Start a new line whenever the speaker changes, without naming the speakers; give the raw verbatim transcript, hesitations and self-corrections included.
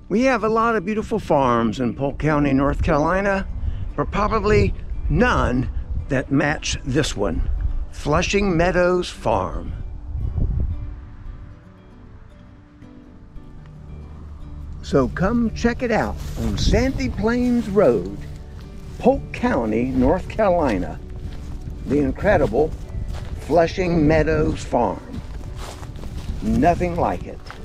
We have a lot of beautiful farms in Polk County, North Carolina, but probably none that match this one, Flushing Meadows Farm. So come check it out on Sandy Plains Road, Polk County, North Carolina. The incredible Flushing Meadows Farm. Nothing like it.